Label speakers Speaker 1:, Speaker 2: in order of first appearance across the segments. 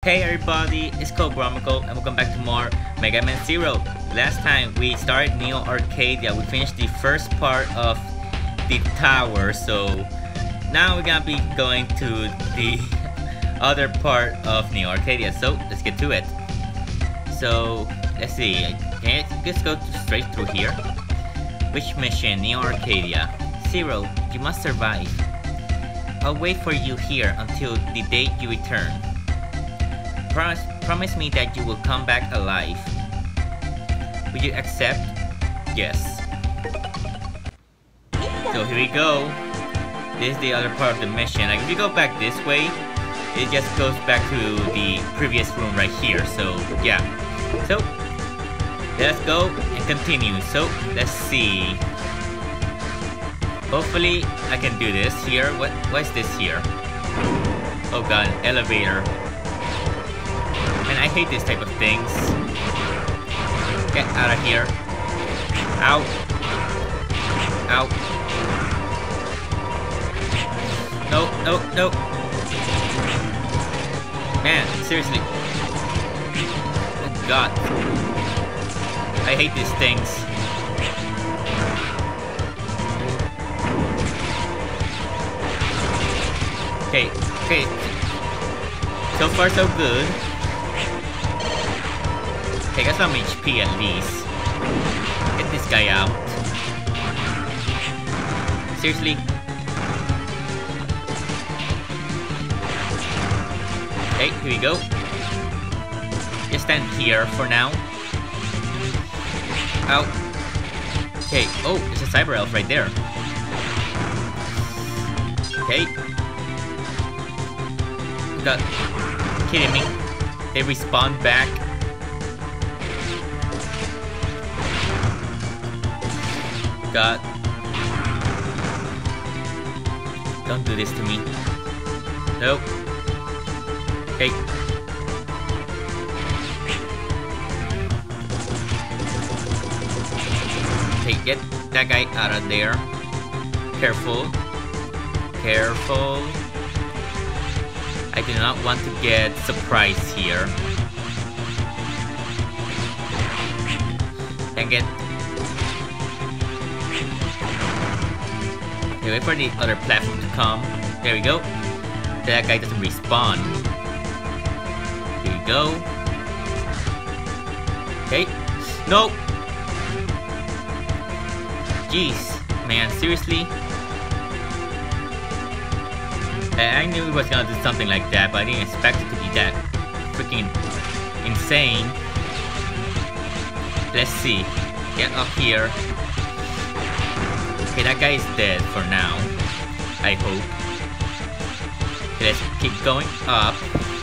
Speaker 1: Hey everybody, it's Cobromical and welcome back to more Mega Man Zero. Last time we started Neo Arcadia, we finished the first part of the tower, so now we're gonna be going to the other part of Neo Arcadia, so let's get to it. So, let's see, can I just go straight through here? Which mission? Neo Arcadia. Zero, you must survive. I'll wait for you here until the day you return. Promise me that you will come back alive. Will you accept? Yes. So here we go. This is the other part of the mission. Like if you go back this way, it just goes back to the previous room right here. So yeah. So let's go and continue. So let's see. Hopefully I can do this here. What is this here? Oh god, elevator. And I hate this type of things. Get out of here. Ow. Ow. No, no, no. Man, seriously. Oh god. I hate these things. Okay, okay. So far so good. Okay, got some HP at least. Get this guy out. Seriously? Okay, here we go. Just stand here for now. Ow. Okay, oh, there's a cyber elf right there. Okay. God. Kidding me? They respawn back. God. Don't do this to me. Nope. Okay. Okay, get that guy out of there. Careful. Careful. I do not want to get surprised here. And get... Okay, wait for the other platform to come. There we go. That guy doesn't respawn. Here we go. Okay. No! Jeez. Man, seriously? I knew it was gonna do something like that, but I didn't expect it to be that freaking insane. Let's see. Get up here. Okay, that guy is dead for now. I hope. Okay, let's keep going up.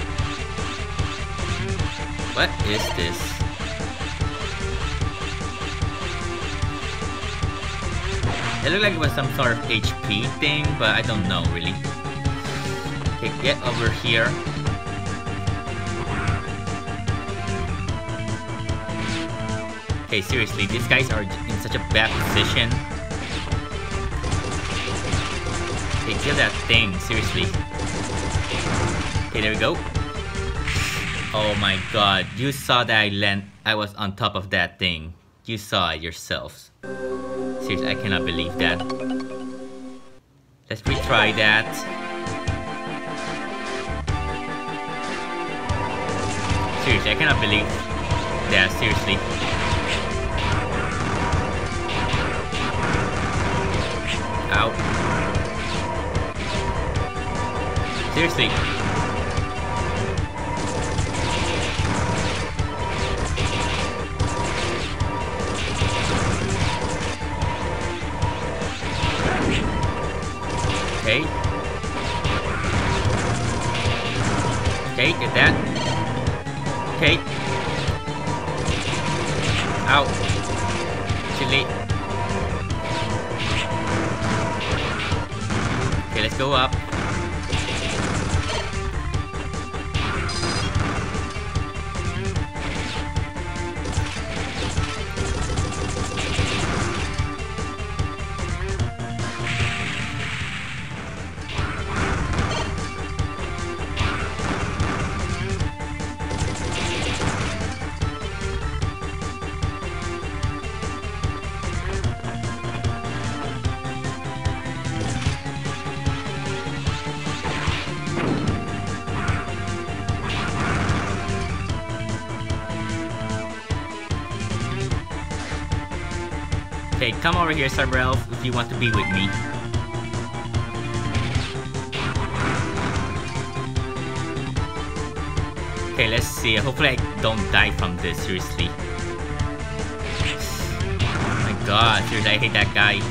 Speaker 1: What is this? It looked like it was some sort of HP thing, but I don't know really. Okay, get over here. Okay, seriously, these guys are in such a bad position. Okay, kill that thing, seriously. Okay, there we go. Oh my god, you saw that I was on top of that thing. You saw it yourselves. Seriously, I cannot believe that. Let's retry that. Seriously, I cannot believe that, seriously. Ow. Seriously. Okay. Okay, get that. Okay. Ow. Chili. Okay, let's go up. Okay, come over here, Cyber Elf, if you want to be with me. Okay, let's see. Hopefully I don't die from this, seriously. Oh my god, seriously, I hate that guy.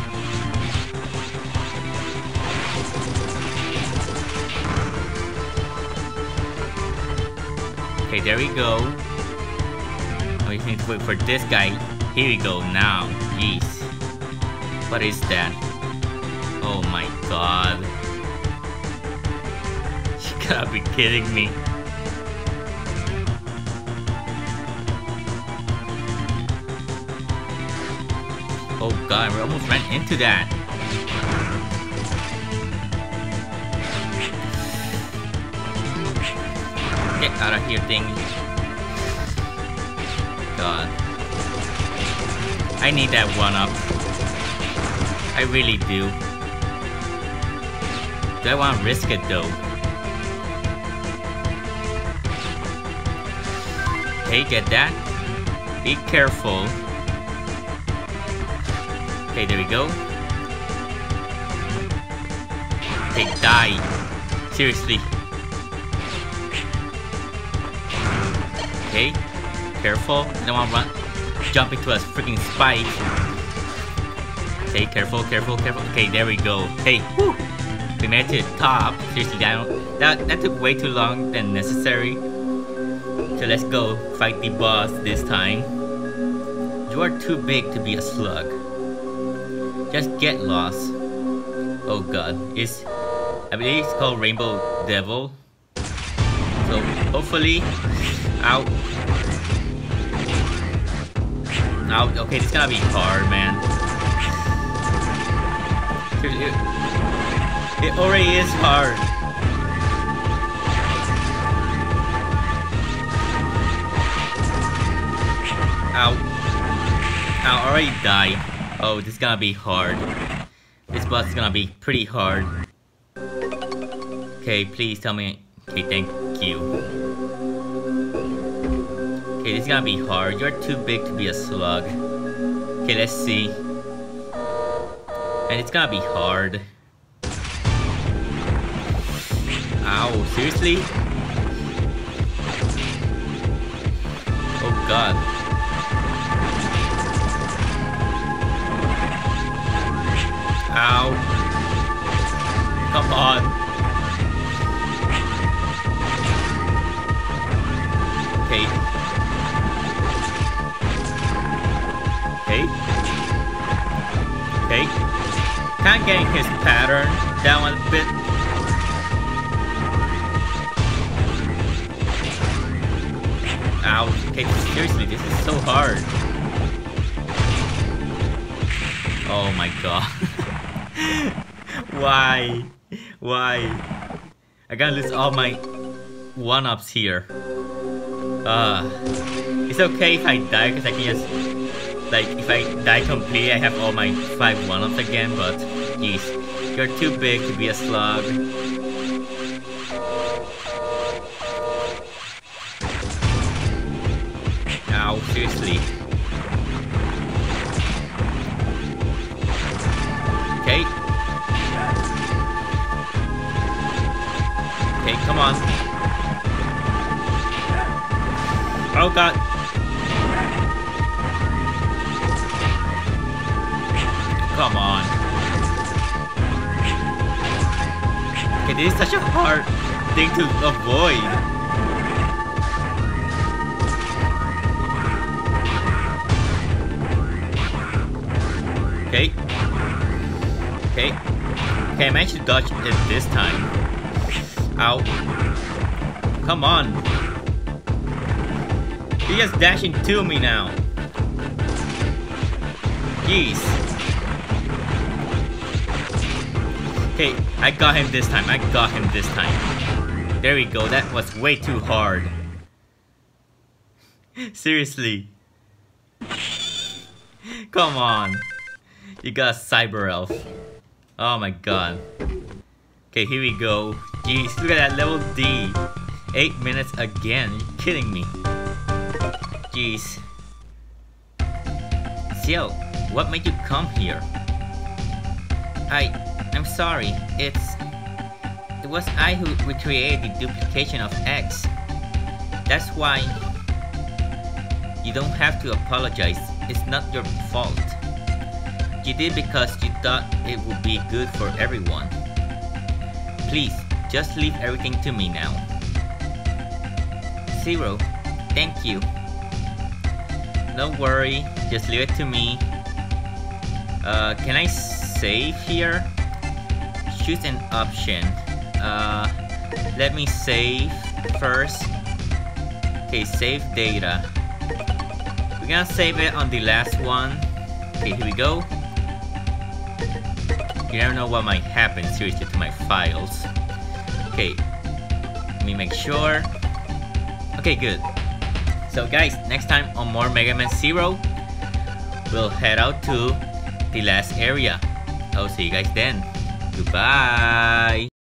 Speaker 1: Okay, there we go. We need to wait for this guy. Here we go now. Jeez. What is that? Oh my god. You gotta be kidding me. Oh god, we almost ran into that. Get out of here, thing. God. I need that 1-up. I really do. Do I want to risk it though? Okay, get that. Be careful. Okay, there we go. Okay, die. Seriously. Okay, careful. I don't want to run. Jump into a freaking spike. Okay, careful, careful, careful. Okay, there we go. Hey, whoo! We made it to the top. Seriously, that took way too long than necessary. So let's go fight the boss this time. You are too big to be a slug. Just get lost. Oh god, I believe it's called Rainbow Devil. So hopefully, out. Okay, this is gonna be hard, man. It already is hard. Ow. I already died. Oh, this is gonna be hard. This boss is gonna be pretty hard. Okay, please tell me. Okay, thank you. Okay, this is gonna be hard. You're too big to be a slug. Okay, let's see. And it's gonna be hard. Ow, seriously? Oh god. Ow. Come on. Okay. Okay. Okay. Kinda getting his pattern down a bit. Ow. Okay, seriously, this is so hard. Oh my god. Why? Why? I gotta lose all my 1-ups here. It's okay if I die, because I can just, like, if I die completely, I have all my 5 1-ups again, but, jeez, you're too big to be a slug. Ow, seriously. Okay. Okay, come on. Oh god. Come on. Okay, this is such a hard thing to avoid. Okay. Okay. Okay, I managed to dodge it this time. Ow. Come on. You're just dashing to me now. Jeez. Okay, I got him this time. I got him this time. There we go. That was way too hard. Seriously. Come on. You got a Cyber Elf. Oh my god. Okay, here we go. Jeez, look at that level D. 8 minutes again. You're kidding me. Jeez. So, what made you come here? I'm sorry, it was I who recreated the duplication of X. That's why you don't have to apologize, it's not your fault. You did because you thought it would be good for everyone. Please, just leave everything to me now. Zero, thank you. Don't worry, just leave it to me. Can I save here? Choose an option. Let me save first. Okay, save data. We're gonna save it on the last one. Okay, here we go. You never know what might happen, seriously, to my files. Okay, let me make sure. Okay, good. So guys, next time on more Mega Man Zero, we'll head out to the last area. I'll see you guys then. Goodbye!